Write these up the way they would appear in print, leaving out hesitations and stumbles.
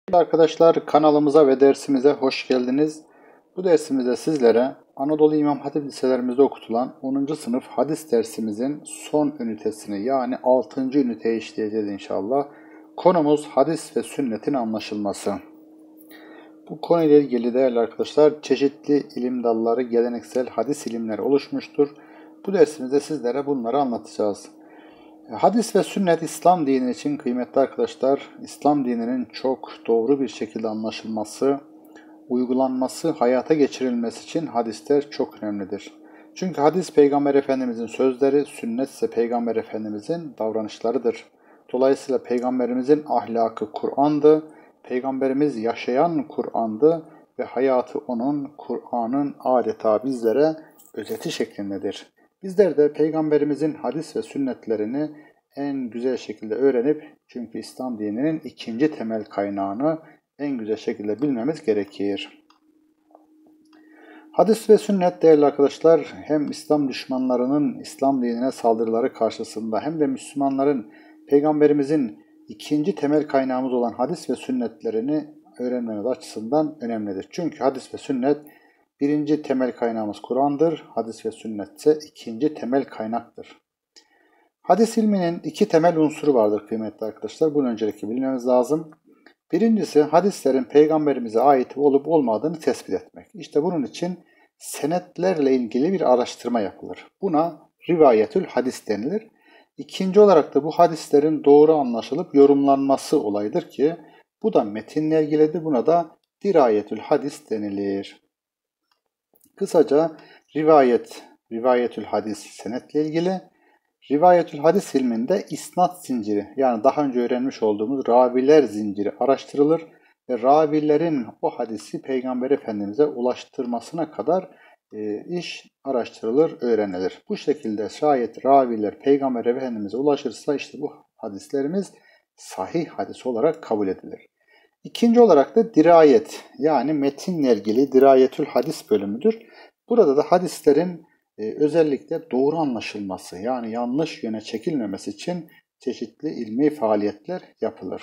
Arkadaşlar kanalımıza ve dersimize hoş geldiniz. Bu dersimizde sizlere Anadolu İmam Hatip Liselerimizde okutulan 10. sınıf hadis dersimizin son ünitesini yani 6. üniteyi işleyeceğiz inşallah. Konumuz hadis ve sünnetin anlaşılması. Bu konuyla ilgili değerli arkadaşlar çeşitli ilim dalları, geleneksel hadis ilimleri oluşmuştur. Bu dersimizde sizlere bunları anlatacağız. Hadis ve sünnet İslam dini için kıymetli arkadaşlar, İslam dininin çok doğru bir şekilde anlaşılması, uygulanması, hayata geçirilmesi için hadisler çok önemlidir. Çünkü hadis Peygamber Efendimizin sözleri, sünnet ise Peygamber Efendimizin davranışlarıdır. Dolayısıyla Peygamberimizin ahlakı Kur'an'dı, Peygamberimiz yaşayan Kur'an'dı ve hayatı onun, Kur'an'ın adeta bizlere özeti şeklindedir. Bizler de Peygamberimizin hadis ve sünnetlerini en güzel şekilde öğrenip, çünkü İslam dininin ikinci temel kaynağını en güzel şekilde bilmemiz gerekir. Hadis ve sünnet değerli arkadaşlar hem İslam düşmanlarının İslam dinine saldırıları karşısında hem de Müslümanların Peygamberimizin ikinci temel kaynağımız olan hadis ve sünnetlerini öğrenmemiz açısından önemlidir. Çünkü hadis ve sünnet birinci temel kaynağımız Kur'an'dır. Hadis ve sünnet ise ikinci temel kaynaktır. Hadis ilminin iki temel unsuru vardır kıymetli arkadaşlar. Bunu öncelikle bilmemiz lazım. Birincisi hadislerin peygamberimize ait olup olmadığını tespit etmek. İşte bunun için senetlerle ilgili bir araştırma yapılır. Buna rivayetül hadis denilir. İkinci olarak da bu hadislerin doğru anlaşılıp yorumlanması olayıdır ki bu da metinle ilgilidir. Buna da dirayetül hadis denilir. Kısaca rivayetül hadis senetle ilgili. Rivayetül hadis ilminde isnat zinciri yani daha önce öğrenmiş olduğumuz raviler zinciri araştırılır ve ravilerin o hadisi Peygamber Efendimiz'e ulaştırmasına kadar iş araştırılır, öğrenilir. Bu şekilde şayet raviler Peygamber Efendimiz'e ulaşırsa işte bu hadislerimiz sahih hadis olarak kabul edilir. İkinci olarak da dirayet yani metinle ilgili dirayetül hadis bölümüdür. Burada da hadislerin özellikle doğru anlaşılması yani yanlış yöne çekilmemesi için çeşitli ilmi faaliyetler yapılır.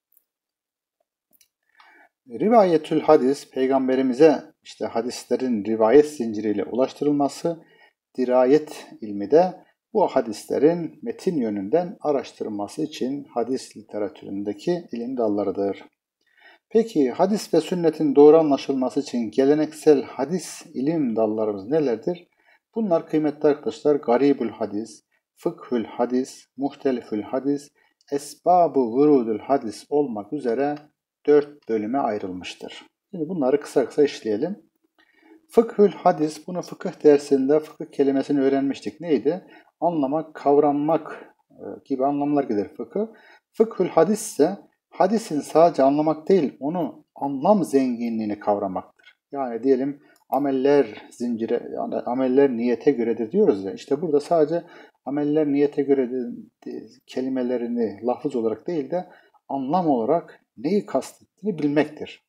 Rivayetül hadis peygamberimize işte hadislerin rivayet zinciriyle ulaştırılması, dirayet ilmi de bu hadislerin metin yönünden araştırılması için hadis literatüründeki ilim dallarıdır. Peki hadis ve sünnetin doğru anlaşılması için geleneksel hadis ilim dallarımız nelerdir? Bunlar kıymetli arkadaşlar garibül hadis, fıkhül hadis, muhtelifül hadis, esbab-ı vurudül hadis olmak üzere 4 bölüme ayrılmıştır. Şimdi bunları kısa kısa işleyelim. Fıkhül hadis, bunu fıkıh dersinde fıkıh kelimesini öğrenmiştik. Neydi? Anlamak, kavranmak gibi anlamlar gelir fıkıh. Fıkhül hadis ise hadisin sadece anlamak değil, onu anlam zenginliğini kavramaktır. Yani diyelim ameller zincire, yani ameller niyete göredir diyoruz ya. İşte burada sadece ameller niyete göredir kelimelerini lafız olarak değil de anlam olarak neyi kastettiğini bilmektir.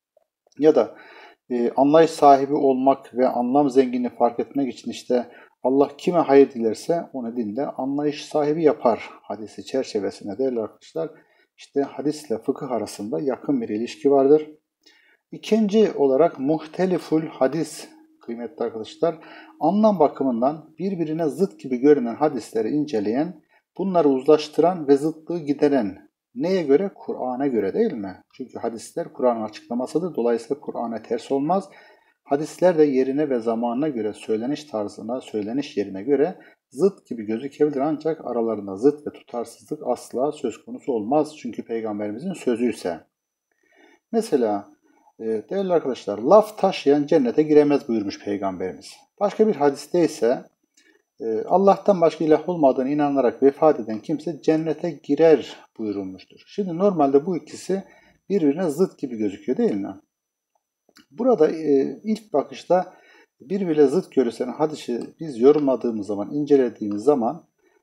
Ya da anlayış sahibi olmak ve anlam zenginliğini fark etmek için işte Allah kime hayır dilerse onu dinde anlayış sahibi yapar hadisi çerçevesinde değerli arkadaşlar. İşte hadisle fıkıh arasında yakın bir ilişki vardır. İkinci olarak muhteliful hadis kıymetli arkadaşlar. Anlam bakımından birbirine zıt gibi görünen hadisleri inceleyen, bunları uzlaştıran ve zıtlığı gideren neye göre? Kur'an'a göre değil mi? Çünkü hadisler Kur'an'ın açıklamasıdır. Dolayısıyla Kur'an'a ters olmaz. Hadisler de yerine ve zamanına göre, söyleniş tarzına, söyleniş yerine göre zıt gibi gözükebilir ancak aralarında zıt ve tutarsızlık asla söz konusu olmaz. Çünkü Peygamberimizin sözü ise. Mesela değerli arkadaşlar laf taşıyan cennete giremez buyurmuş Peygamberimiz. Başka bir hadiste ise Allah'tan başka ilah olmadığına inanarak vefat eden kimse cennete girer buyurulmuştur. Şimdi normalde bu ikisi birbirine zıt gibi gözüküyor değil mi? Burada ilk bakışta birbirine zıt görülen hadisi biz yorumladığımız zaman, incelediğimiz zaman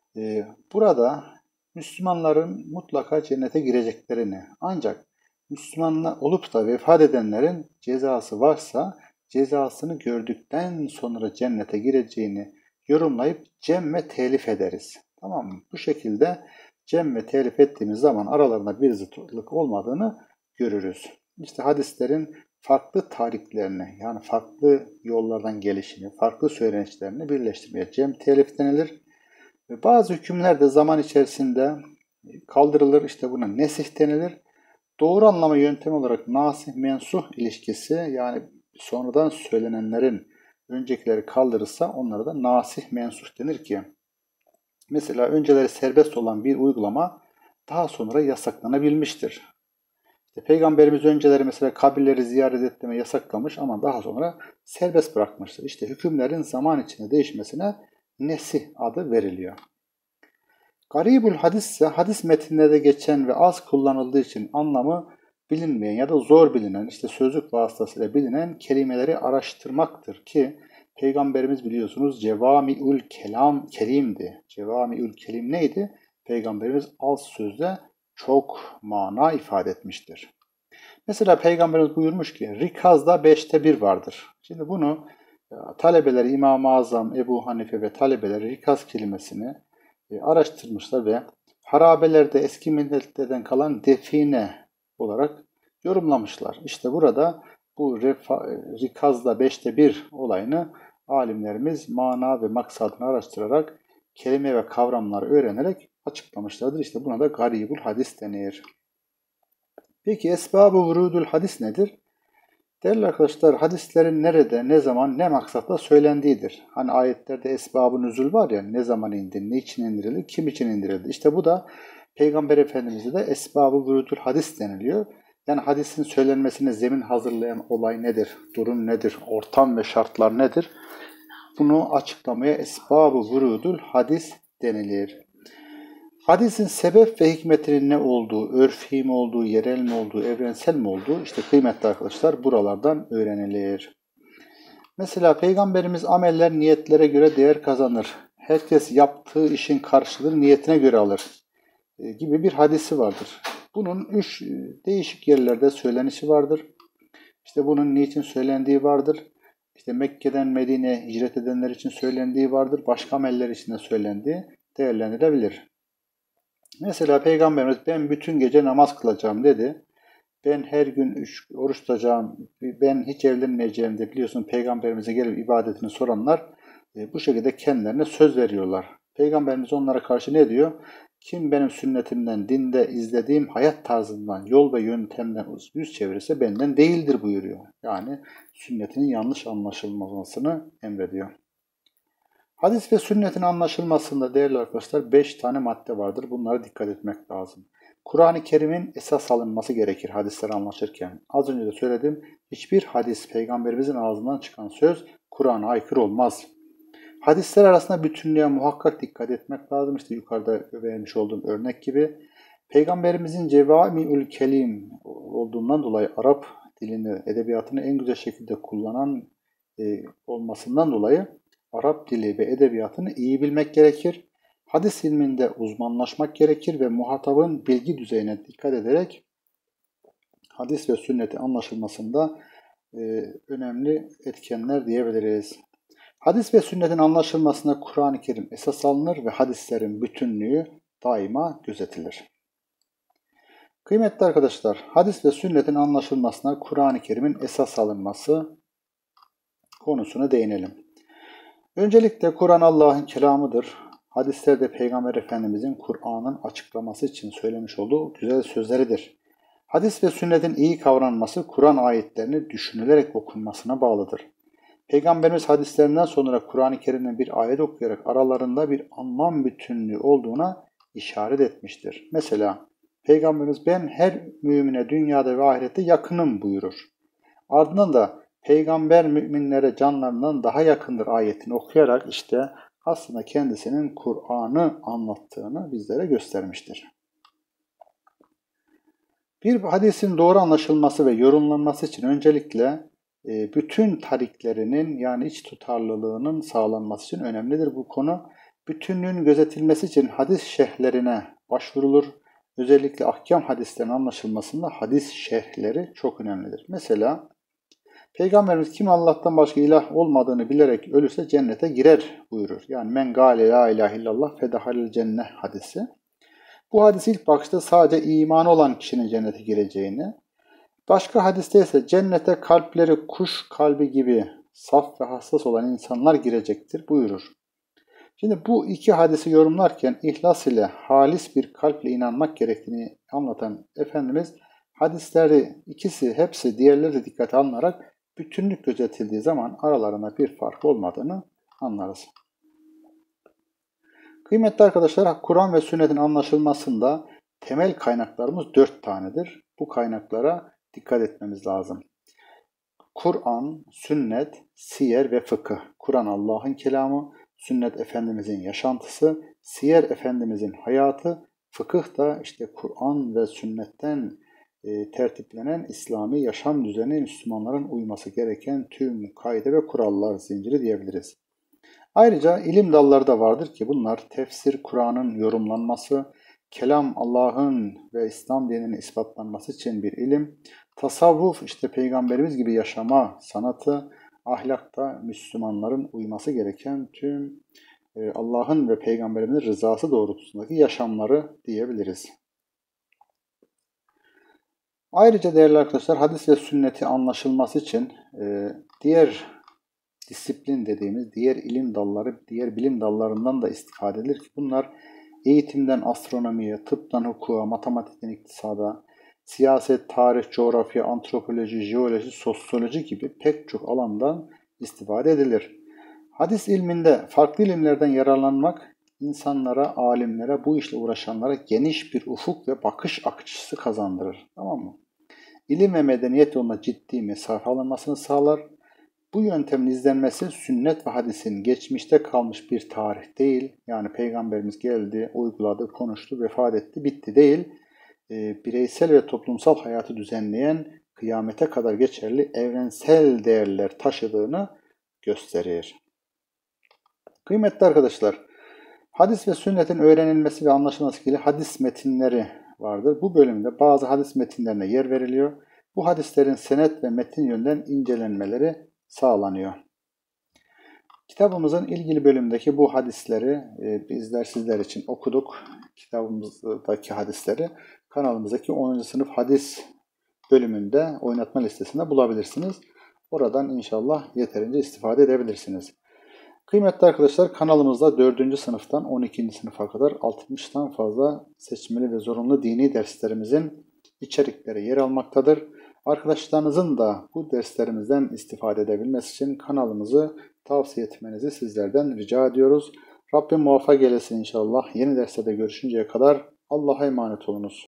burada Müslümanların mutlaka cennete gireceklerini ancak Müslüman olup da vefat edenlerin cezası varsa cezasını gördükten sonra cennete gireceğini yorumlayıp cem ve telif ederiz. Tamam mı? Bu şekilde cem ve telif ettiğimiz zaman aralarında bir zıtlık olmadığını görürüz. İşte hadislerin farklı tariklerini, yani farklı yollardan gelişini, farklı söylenişlerini birleştirmeye cem telif denilir. Ve bazı hükümler de zaman içerisinde kaldırılır. İşte buna nesih denilir. Doğru anlama yöntemi olarak nasih mensuh ilişkisi, yani sonradan söylenenlerin öncekileri kaldırırsa onlara da nasih mensuh denir ki, mesela önceleri serbest olan bir uygulama daha sonra yasaklanabilmiştir. İşte Peygamberimiz önceleri mesela kabirleri ziyaret etmeyi yasaklamış ama daha sonra serbest bırakmıştır. İşte hükümlerin zaman içinde değişmesine nesih adı veriliyor. Garibul hadis ise hadis metinlerde geçen ve az kullanıldığı için anlamı bilinmeyen ya da zor bilinen, işte sözlük vasıtasıyla bilinen kelimeleri araştırmaktır ki Peygamberimiz biliyorsunuz Cevamiül Kelim'di. Cevamiül Kelim neydi? Peygamberimiz az sözle çok mana ifade etmiştir. Mesela Peygamberimiz buyurmuş ki rikazda 5'te 1 vardır. Şimdi bunu talebeleri İmam-ı Azam, Ebu Hanife ve talebeleri rikaz kelimesini araştırmışlar ve harabelerde eski milletlerden kalan define olarak yorumlamışlar. İşte burada bu rikazda 5'te 1 olayını alimlerimiz mana ve maksadını araştırarak kelime ve kavramları öğrenerek açıklamışlardır. İşte buna da garibul hadis denir. Peki esbab-ı vurudul hadis nedir? Değerli arkadaşlar, hadislerin nerede, ne zaman, ne maksatla söylendiğidir. Hani ayetlerde esbab-ı nüzul var ya, ne zaman indi, ne için indirildi, kim için indirildi. İşte bu da Peygamber Efendimiz'e de esbab-ı vurudul hadis deniliyor. Yani hadisin söylenmesine zemin hazırlayan olay nedir, durum nedir, ortam ve şartlar nedir? Bunu açıklamaya esbab-ı vurudul hadis denilir. Hadisin sebep ve hikmetinin ne olduğu, örfi mi olduğu, yerel mi olduğu, evrensel mi olduğu, işte kıymetli arkadaşlar buralardan öğrenilir. Mesela Peygamberimiz ameller niyetlere göre değer kazanır. Herkes yaptığı işin karşılığını niyetine göre alır gibi bir hadisi vardır. Bunun 3 değişik yerlerde söylenişi vardır. İşte bunun niçin söylendiği vardır. İşte Mekke'den Medine'ye hicret edenler için söylendiği vardır. Başka ameller için de söylendiği değerlendirilebilir. Mesela Peygamberimiz ben bütün gece namaz kılacağım dedi. Ben her gün oruç tutacağım, ben hiç evlenmeyeceğim de biliyorsun Peygamberimize gelip ibadetini soranlar bu şekilde kendilerine söz veriyorlar. Peygamberimiz onlara karşı ne diyor? Kim benim sünnetimden, dinde izlediğim hayat tarzından, yol ve yöntemden yüz çevirirse benden değildir buyuruyor. Yani sünnetinin yanlış anlaşılmasını emrediyor. Hadis ve sünnetin anlaşılmasında değerli arkadaşlar 5 tane madde vardır. Bunlara dikkat etmek lazım. Kur'an-ı Kerim'in esas alınması gerekir hadisleri anlaşırken. Az önce de söyledim. Hiçbir hadis, Peygamberimizin ağzından çıkan söz Kur'an'a aykırı olmaz. Hadisler arasında bütünlüğe muhakkak dikkat etmek lazım. İşte yukarıda vermiş olduğum örnek gibi. Peygamberimizin Cevamiül Kelim olduğundan dolayı Arap dilini, edebiyatını en güzel şekilde kullanan olmasından dolayı Arap dili ve edebiyatını iyi bilmek gerekir. Hadis ilminde uzmanlaşmak gerekir ve muhatabın bilgi düzeyine dikkat ederek hadis ve sünneti anlaşılmasında önemli etkenler diyebiliriz. Hadis ve sünnetin anlaşılmasında Kur'an-ı Kerim esas alınır ve hadislerin bütünlüğü daima gözetilir. Kıymetli arkadaşlar, hadis ve sünnetin anlaşılmasına Kur'an-ı Kerim'in esas alınması konusuna değinelim. Öncelikle Kur'an Allah'ın kelamıdır. Hadislerde Peygamber Efendimizin Kur'an'ın açıklaması için söylemiş olduğu güzel sözleridir. Hadis ve sünnetin iyi kavranması Kur'an ayetlerini düşünülerek okunmasına bağlıdır. Peygamberimiz hadislerinden sonra Kur'an-ı Kerim'den bir ayet okuyarak aralarında bir anlam bütünlüğü olduğuna işaret etmiştir. Mesela Peygamberimiz ben her mümine dünyada ve ahirette yakınım buyurur. Ardından da Peygamber müminlere canlarından daha yakındır ayetini okuyarak işte aslında kendisinin Kur'an'ı anlattığını bizlere göstermiştir. Bir hadisin doğru anlaşılması ve yorumlanması için öncelikle bütün tariklerinin yani iç tutarlılığının sağlanması için önemlidir bu konu. Bütünlüğün gözetilmesi için hadis şerhlerine başvurulur. Özellikle ahkam hadislerin anlaşılmasında hadis şerhleri çok önemlidir. Mesela Peygamberimiz kim Allah'tan başka ilah olmadığını bilerek ölürse cennete girer buyurur. Yani men gâle la ilahe illallah fedehalil cenneh hadisi. Bu hadis ilk bakışta sadece imanı olan kişinin cennete gireceğini, Başka hadiste ise cennete kalpleri kuş kalbi gibi saf ve hassas olan insanlar girecektir buyurur. Şimdi bu iki hadisi yorumlarken ihlas ile halis bir kalple inanmak gerektiğini anlatan Efendimiz hadisleri ikisi hepsi diğerleri dikkate alınarak bütünlük gözetildiği zaman aralarında bir fark olmadığını anlarız. Kıymetli arkadaşlar, Kur'an ve sünnetin anlaşılmasında temel kaynaklarımız 4 tanedir. Bu kaynaklara dikkat etmemiz lazım. Kur'an, sünnet, siyer ve fıkıh. Kur'an Allah'ın kelamı, sünnet Efendimizin yaşantısı, siyer Efendimizin hayatı, fıkıh da işte Kur'an ve sünnetten tertiplenen İslami yaşam düzeni Müslümanların uyması gereken tüm kaide ve kurallar zinciri diyebiliriz. Ayrıca ilim dalları da vardır ki bunlar tefsir, Kur'an'ın yorumlanması, kelam Allah'ın ve İslam dininin ispatlanması için bir ilim, tasavvuf işte peygamberimiz gibi yaşama sanatı, ahlakta Müslümanların uyması gereken tüm Allah'ın ve peygamberimizin rızası doğrultusundaki yaşamları diyebiliriz. Ayrıca değerli arkadaşlar hadis ve sünneti anlaşılması için diğer disiplin dediğimiz diğer ilim dalları, diğer bilim dallarından da istifade edilir ki bunlar eğitimden astronomiye, tıptan hukuka, matematikten iktisada, siyaset, tarih, coğrafya, antropoloji, jeoloji, sosyoloji gibi pek çok alandan istifade edilir. Hadis ilminde farklı ilimlerden yararlanmak insanlara, alimlere, bu işle uğraşanlara geniş bir ufuk ve bakış açısı kazandırır. Tamam mı? İlim ve medeniyet yoluna ciddi mesafe alınmasını sağlar. Bu yöntemin izlenmesi sünnet ve hadisin geçmişte kalmış bir tarih değil. Yani Peygamberimiz geldi, uyguladı, konuştu, vefat etti, bitti değil. Bireysel ve toplumsal hayatı düzenleyen, kıyamete kadar geçerli evrensel değerler taşıdığını gösterir. Kıymetli arkadaşlar, hadis ve sünnetin öğrenilmesi ve anlaşılması ilgili hadis metinleri vardır. Bu bölümde bazı hadis metinlerine yer veriliyor. Bu hadislerin senet ve metin yönden incelenmeleri sağlanıyor. Kitabımızın ilgili bölümdeki bu hadisleri bizler sizler için okuduk. Kitabımızdaki hadisleri kanalımızdaki 10. sınıf hadis bölümünde oynatma listesinde bulabilirsiniz. Oradan inşallah yeterince istifade edebilirsiniz. Kıymetli arkadaşlar, kanalımızda 4. sınıftan 12. sınıfa kadar 60'tan fazla seçmeli ve zorunlu dini derslerimizin içerikleri yer almaktadır. Arkadaşlarınızın da bu derslerimizden istifade edebilmesi için kanalımızı tavsiye etmenizi sizlerden rica ediyoruz. Rabbim muvaffak eylesin inşallah. Yeni derste de görüşünceye kadar Allah'a emanet olunuz.